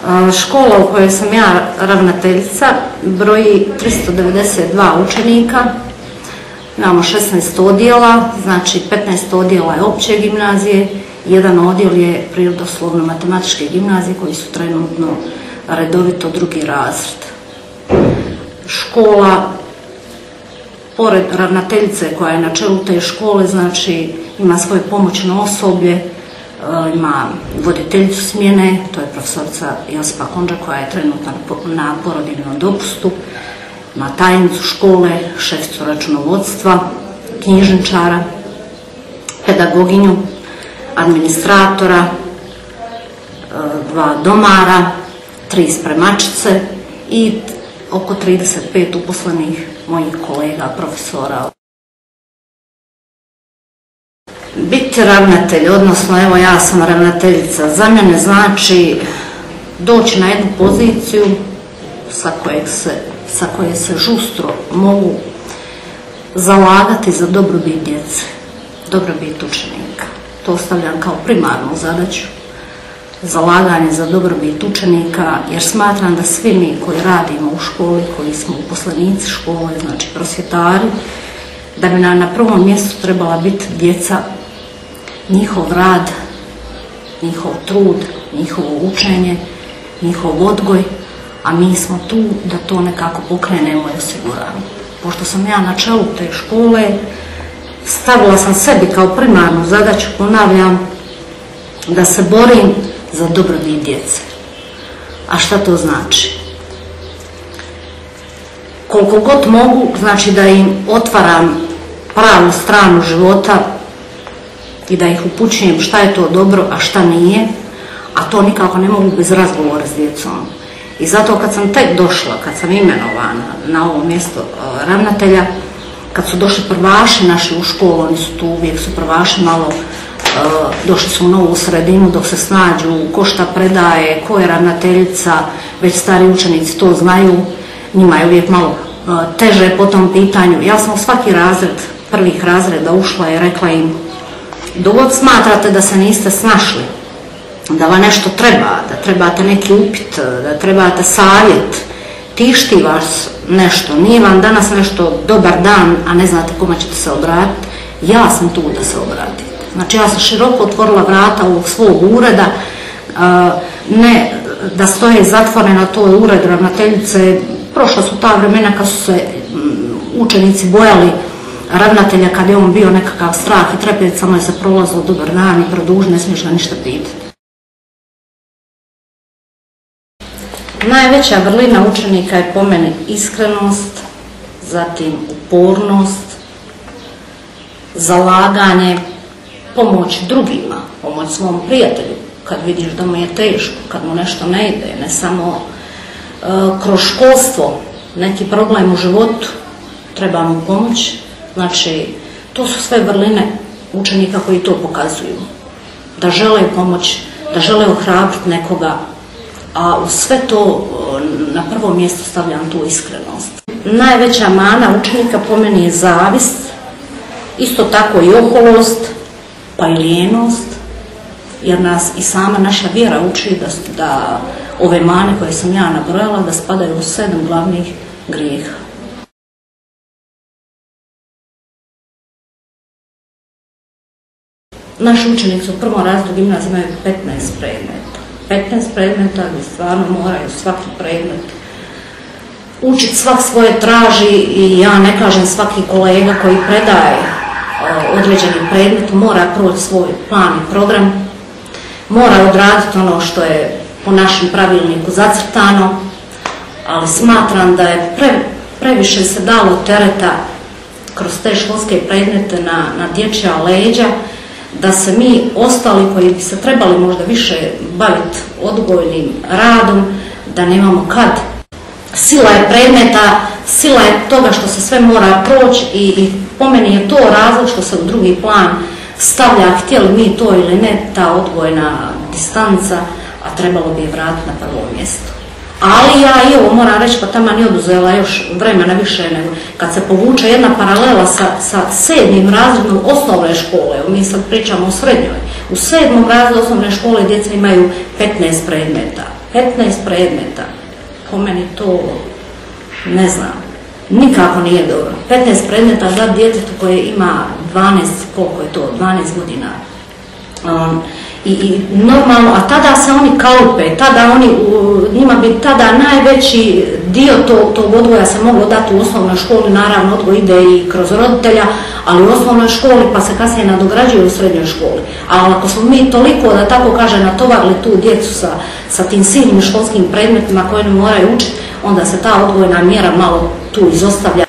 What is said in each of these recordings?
Škola u kojoj sam ja ravnateljica broji 392 učenika, imamo 16 odjela, znači 15 odjela je opće gimnazije, jedan odjel je prirodoslovno-matematičke gimnazije koji su trenutno redovito drugi razred. Škola, pored ravnateljice koja je na čelu te škole, znači ima svoje pomoćno osoblje, ima voditeljicu smjene, to je profesorica Josipa Konđa koja je trenutno na porodiljnom dopustu, ima tajnicu škole, šeficu računovodstva, knjižničara, pedagoginju, administratora, 2 domara, 3 spremačice i oko 35 uposlenih mojih kolega, profesora. Biti ravnatelj, odnosno evo ja sam ravnateljica, za mene znači doći na jednu poziciju sa koje se žustro mogu zalagati za dobrobit djece, dobrobit učenika. To stavljam kao primarnu zadaću, zalaganje za dobrobit učenika, jer smatram da svi mi koji radimo u školi, koji smo uposlenici škole, znači prosvjetari, da bi nam na prvom mjestu trebala biti djeca, njihov rad, njihov trud, njihovo učenje, njihov odgoj, a mi smo tu da to nekako pokrenemo i osiguramo. Pošto sam ja na čelu te škole, stavila sam sebi kao primarnu zadaću, ponavljam, da se borim za dobrobit djece. A šta to znači? Koliko god mogu, znači da im otvaram pravu stranu života i da ih upućujem šta je to dobro, a šta nije, a to nikako ne mogu bez razgovora s djecom. I zato kad sam tek došla, kad sam imenovana na ovo mjesto ravnatelja, kad su došli prvaši naši u školu, oni su tu uvijek su prvaši malo, došli su u novu sredinu dok se snađu, ko šta predaje, ko je ravnateljica, već stari učenici to znaju, njima je uvijek malo teže po tom pitanju. Ja sam u svaki razred, prvih razreda ušla i rekla im, dok god smatrate da se niste snašli, da vam nešto treba, da trebate neki upit, da trebate savjet, tišti vas nešto, nije vam danas nešto dobar dan, a ne znate kome ćete se obratiti, ja sam tu da se obratite. Znači ja sam široko otvorila vrata ovog svog ureda, ne da stoje zatvorena, to je ured ravnateljice. Prošla su ta vremena kad su se učenici bojali ravnatelja, kad je on bio nekakav strah i trepet, samo je se prolazilo dobar dan i produži, ne smiješ ga ništa pitati. Najveća vrlina učenika je po meni iskrenost, zatim upornost, zalaganje, pomoć drugima, pomoć svom prijatelju kad vidiš da mu je teško, kad mu nešto ne ide, ne samo kroz školstvo, neki problem u životu, treba mu pomoć. Znači, to su sve vrline učenika koji to pokazuju, da žele pomoć, da žele ohrabriti nekoga, a u sve to na prvo mjesto stavljam tu iskrenost. Najveća mana učenika po meni je zavist, isto tako i oholost, pa i lijenost, jer nas i sama naša vjera uči da ove mane koje sam ja nabrojala da spadaju u 7 glavnih grijeha. Naši učenici u prvom razredu gimnazije imaju 15 predmeta. 15 predmeta gdje stvarno moraju svaki predmet učiti, svak svoje traži i ja ne kažem svaki kolega koji predaje određeni predmet mora proći svoj plan i program, mora odraditi ono što je po našem pravilniku zacrtano, ali smatram da je previše se dalo tereta kroz te školske predmete na dječja leđa, da se mi ostali koji bi se trebali možda više baviti odgojnim radom, da nemamo kad. Sila je predmeta, sila je toga što se sve mora proći i po meni je to razlog što se u drugi plan stavlja, htjeli mi to ili ne, ta odgojna distanca, a trebalo bi je vratiti na prvo mjesto. Ali ja i ovo moram reći, pa taman je oduzela još vremena više nego kad se povuče jedna paralela sa 7. razredom osnovne škole, mi sad pričamo o srednjoj. U 7. razredu osnovne škole djeca imaju 15 predmeta 15 predmeta, po meni to, ne znam, nikako nije dobro. 15 predmeta za djetetu koje ima 12, koliko je to, 12 godina. I normalno, a tada se oni kalupe, njima bi tada najveći dio tog odgoja se moglo dati u osnovnoj školi, naravno odgoj ide i kroz roditelja, ali u osnovnoj školi pa se kasnije nadograđuje u srednjoj školi. Ali ako smo mi toliko, da tako kaže, natovarili tu djecu sa tim silnim školskim predmetima koje ne moraju učiti, onda se ta odgojna mjera malo tu izostavlja.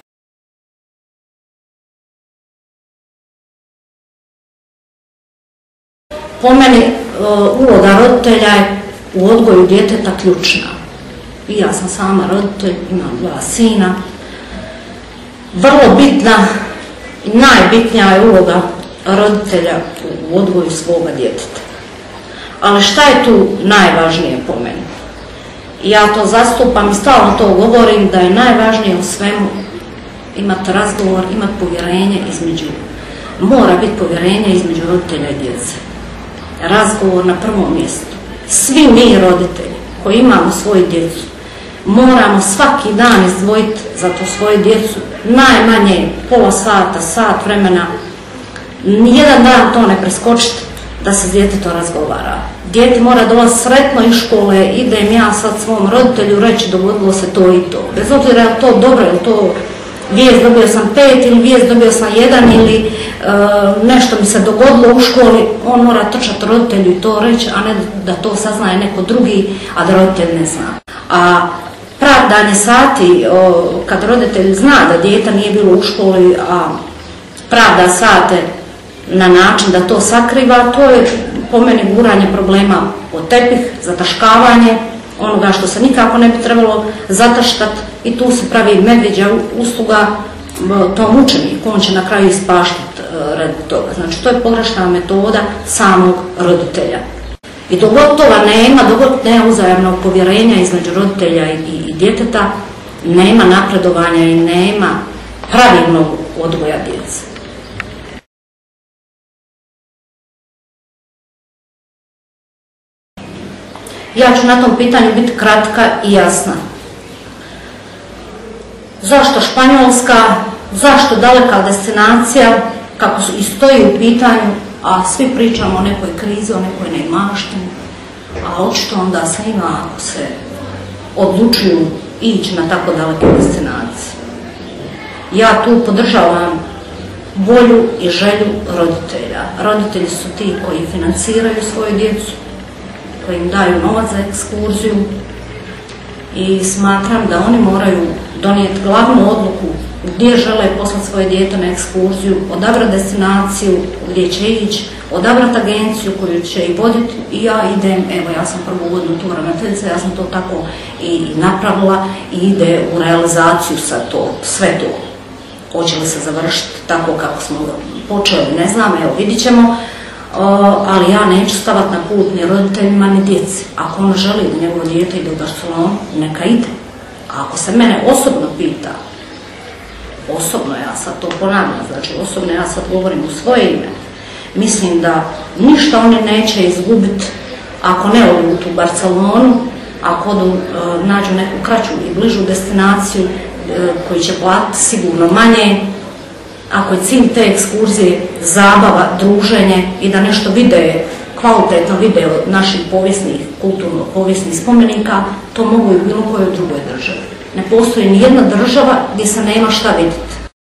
Po meni uloga roditelja je u odgoju djeteta ključna. I ja sam sama roditelj, imam 2 sina. Vrlo bitna i najbitnija je uloga roditelja u odgoju svoga djeteta. Ali šta je tu najvažnije po meni? Ja to zastupam i stalno to govorim, da je najvažnije u svemu imati razgovor, imati povjerenje mora biti povjerenje između roditelja i djece. Razgovor na prvom mjestu. Svi mi roditelji koji imamo svoju djecu moramo svaki dan izdvojiti za to svoju djecu najmanje pola sata, sat vremena, nijedan dan to ne preskočiti da se s djetetom razgovara. Dijete mora dolaziti sretno iz škole, idem ja sad svom roditelju reći dogodilo se to i to. Bez obzira je to dobro, je to vijest dobio sam 5 ili vijest dobio sam 1 ili nešto mi se dogodilo u školi, on mora trčati roditelju i to reći, a ne da to saznaje neko drugi, a da roditelj ne zna. A pravdanje sati, kad roditelj zna da dijete nije bilo u školi, a pravda sate na način da to sakriva, to je po meni guranje problema pod tepih, zataškavanje onoga što se nikako ne bi trebalo zataškati i tu se pravi medvjeđa usluga tom učeniku, on će na kraju ispaštati radi toga. Znači to je pogrešna metoda samog roditelja. I dok toga nema, dok nema uzajamnog povjerenja između roditelja i djeteta, nema napredovanja i nema pravilnog odgoja djece. Ja ću na tom pitanju biti kratka i jasna. Zašto Španjolska, zašto daleka destinacija, kako i stoji u pitanju, a svi pričamo o nekoj krizi, o nekoj neimaštini, a očito onda se ima ako se odlučuju ići na tako daleke destinacije. Ja tu podržavam volju i želju roditelja. Roditelji su ti koji financiraju svoju djecu, koji im daju novac za ekskurziju i smatram da oni moraju donijeti glavnu odluku gdje žele poslati svoje dijete na ekskurziju, odabrati destinaciju gdje će ići, odabrati agenciju koju će i voditi i ja idem, evo ja sam prvu godinu tu ravnateljica, ja sam to tako i napravila i ide u realizaciju sa to, sve to. Hoće li se završiti tako kako smo počeli, ne znam, evo vidit ćemo. Ali ja neću stavati na put ni roditeljima ni djeci. Ako on želi da njegovo dijete ide u Barcelonu, neka ide. A ako se mene osobno pita, osobno ja sad to ponavljam, znači osobno ja sad govorim u svoje ime, mislim da ništa oni neće izgubiti ako ne odu u tu Barcelonu, ako odu, nađu neku kraću i bližu destinaciju koji će platiti sigurno manje, ako je cilj te ekskurzije zabava, druženje i da nešto vide, kvalitetno vide od naših povijesnih, kulturno-povijesnih spomenika, to mogu i u bilo kojoj drugoj državi. Ne postoji ni jedna država gdje se nema šta vidjeti.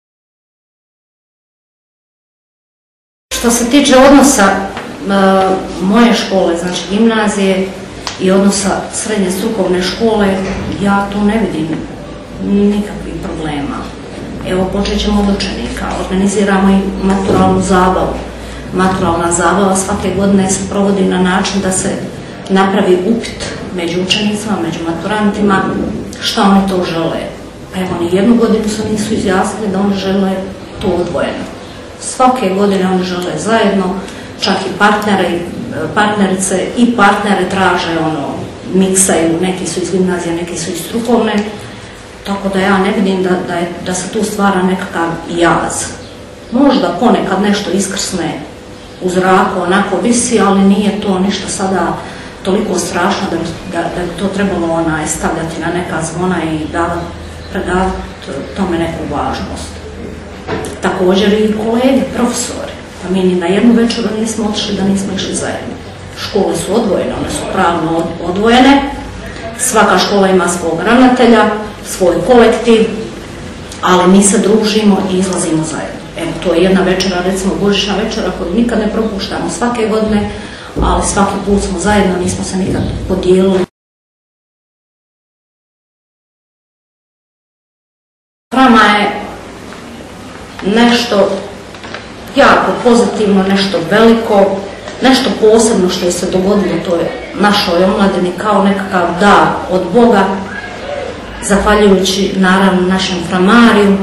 Što se tiče odnosa moje škole, znači gimnazije i odnosa srednje strukovne škole, ja tu ne vidim nikakvih problema. Evo, počet ćemo od učenika, organiziramo i maturalnu zabavu. Maturalna zabava svake godine se provodi na način da se napravi upit među učenicima, među maturantima, šta oni to žele. Pa evo, ni jednu godinu se nisu izjasnili da oni žele to odvojeno. Svake godine oni žele zajedno, čak i partnerice i partnere traže miksaju, neki su iz gimnazije, neki su iz strukovne. Tako da ja ne vidim da se tu stvara nekakav jaz. Možda ponekad nešto iskrsne u zraku, onako visi, ali nije to ništa sada toliko strašno da bi to trebalo stavljati na neka zvona i predavati tome neku važnost. Također i kolege, profesori, pa mi ni na jednu večeru nismo otišli da nismo išli zajedno. Škole su odvojene, one su pravno odvojene, svaka škola ima svog ravnatelja, svoj kolektiv, ali mi se družimo i izlazimo zajedno. Evo, to je jedna večera, recimo božićna večera koju nikad ne propuštamo svake godine, ali svaki put smo zajedno, nismo se nikad podijelili. Prama je nešto jako pozitivno, nešto veliko, nešto posebno što je se dogodilo toj našoj omladini kao nekakav dar od Boga, zahvaljujući naravno našem Framariju,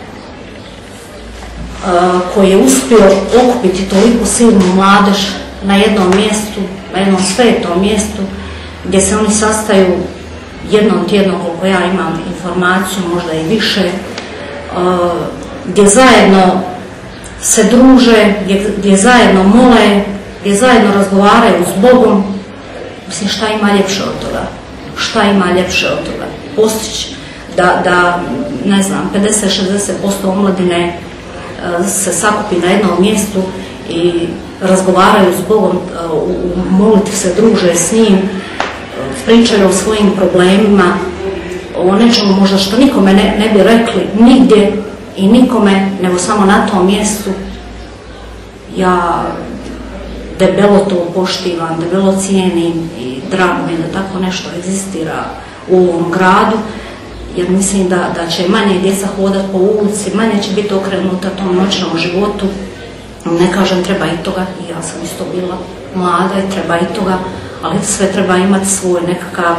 koji je uspio okupiti toliko silnu mladež na jednom mjestu, na jednom svetom mjestu, gdje se oni sastaju jednom tjedno, koliko ja imam informaciju, možda i više, gdje zajedno se druže, gdje zajedno mole, gdje zajedno razgovaraju s Bogom. Mislim, šta ima ljepše od toga? Šta ima ljepše od toga? Postići da ne znam, 50-60% omladine se sakupi na jednom mjestu i razgovaraju s Bogom, u molitvi se druže s njim, pričaju o svojim problemima, o nečemu možda što nikome ne bi rekli nigdje i nikome, nego samo na tom mjestu. Ja debelo to poštivam, debelo cijenim i drago mi da tako nešto egzistira u ovom gradu, jer mislim da će manje djeca hodati po ulici, manje će biti okrenuta tom noćnom životu. Ne kažem, treba i toga, i ja sam isto bila mlada i treba i toga, ali sve treba imati svoj nekakav,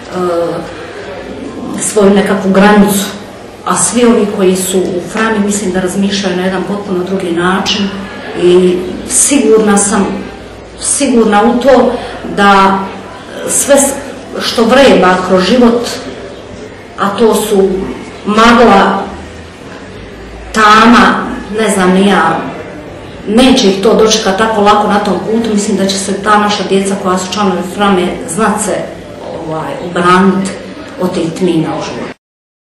svoju nekakvu granicu. A svi ovi koji su u Frami, mislim da razmišljaju na jedan potpuno drugi način i sigurna u to da sve što vreba kroz život, a to su magla, tama, ne znam ni ja, neće ih to dočekati tako lako na tom putu. Mislim da će se ta naša djeca koja su članovi Frame znat se obraniti od tih tmina u životu.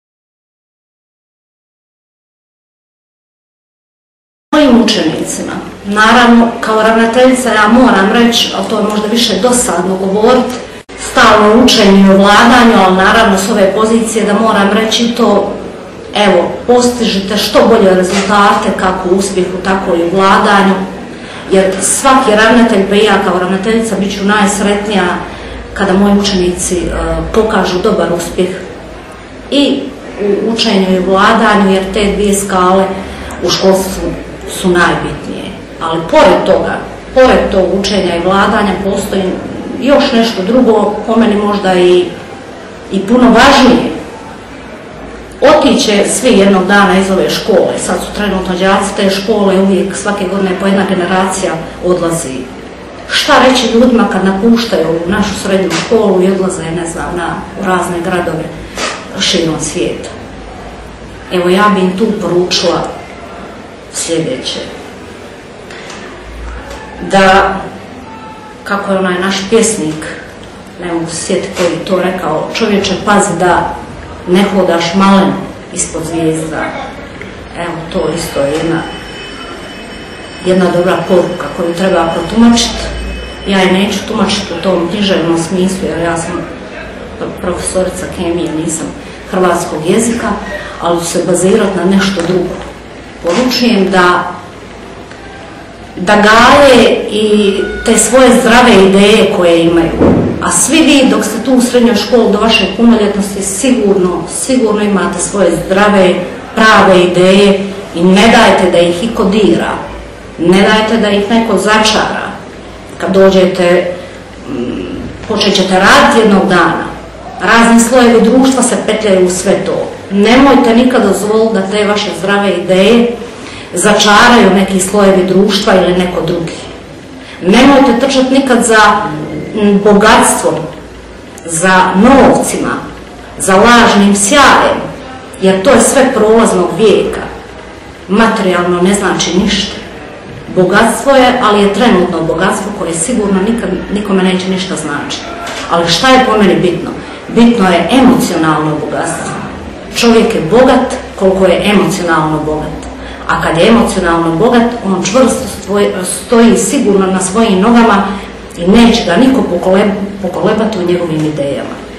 Mojim učenicima, naravno, kao ravnateljica ja moram reći, ali to je možda više dosadno govoriti, stalno učenje i ovladanju, ali naravno s ove pozicije da moram reći to, evo, postižite što bolje rezultate, kako u uspjehu, tako i u vladanju, jer svaki ravnatelj, pa i ja kao ravnateljica, bit ću najsretnija kada moji učenici pokažu dobar uspjeh i u učenju i u vladanju, jer te dvije skale u školstvu su najbitnije. Ali pored tog učenja i vladanja postoji još nešto drugo, po meni možda i puno važnije. Otiće svi jednog dana iz ove škole, sad su trenutno đaci te škole, uvijek svake godine po jedna generacija odlazi. Šta reći ljudima kad napuštaju našu srednju školu i odlaze, ne znam, u razne gradove širom svijeta? Evo, ja bi im tu poručila sljedeće. Da, kako je onaj naš pjesnik, ne mogu se sjetiti koji to rekao, čovječe, pazi da ne hodaš malen ispod zvijezda. Evo, to isto je jedna dobra poruka koju treba protumačiti. Ja je neću tumačiti u tom književnom smislu, jer ja sam profesorica kemije, nisam hrvatskog jezika, ali ću se bazirati na nešto drugo. Poručujem da gaje i te svoje zdrave ideje koje imaju. A svi vi dok ste tu u srednjoj školi do vaše punoljetnosti sigurno imate svoje zdrave, prave ideje i ne dajte da ih iko dira. Ne dajte da ih neko začara. Kad dođete, počet ćete raditi jednog dana. Razni slojevi društva se petljaju u sve to. Nemojte nikad dozvoliti da te vaše zdrave ideje začaraju neki slojevi društva ili neko drugi. Nemojte trčati nikad za bogatstvom, za novcima, za lažnim sjajem, jer to je sve prolaznog vijeka. Materijalno ne znači ništa. Bogatstvo je, ali je trenutno bogatstvo koje sigurno nikome neće ništa značiti. ali šta je po meni bitno? Bitno je emocionalno bogatstvo. Čovjek je bogat koliko je emocionalno bogat. A kad je emocionalno bogat, on čvrsto stoji sigurno na svojim nogama i neće ga niko pokolebati u njegovim idejama.